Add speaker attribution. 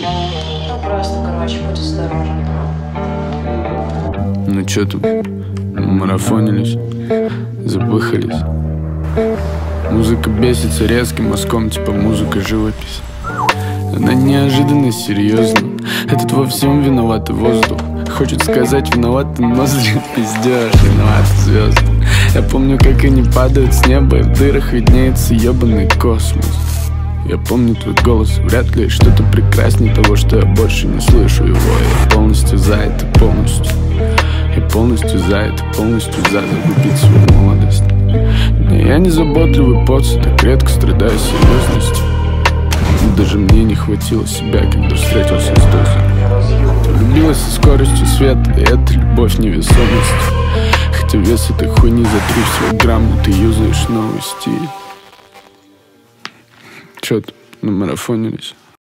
Speaker 1: Ну просто, короче, будь осторожен.
Speaker 2: Ну чё тут, марафонились, запыхались. Музыка бесится резким мазком, типа музыка живопись. Она неожиданно серьезна. Этот во всем виноват воздух. Хочет сказать виноваты ноздри, пиздёж, виноваты звезды. Я помню, как они падают с неба, и в дырах виднеется ебаный космос. Я помню твой голос, вряд ли что-то прекраснее того, что я больше не слышу его. Я полностью за это, полностью. Я полностью за это, полностью за загубить свою молодость. Но я не заботливый поцу, так редко страдаю серьезностью. Даже мне не хватило себя, когда встретился с дозой. Влюбилась со скоростью света, и это любовь невесомость. Хотя вес этой хуйни за 30 грамм, но ты юзаешь новый стиль. Чё-то намарафонились.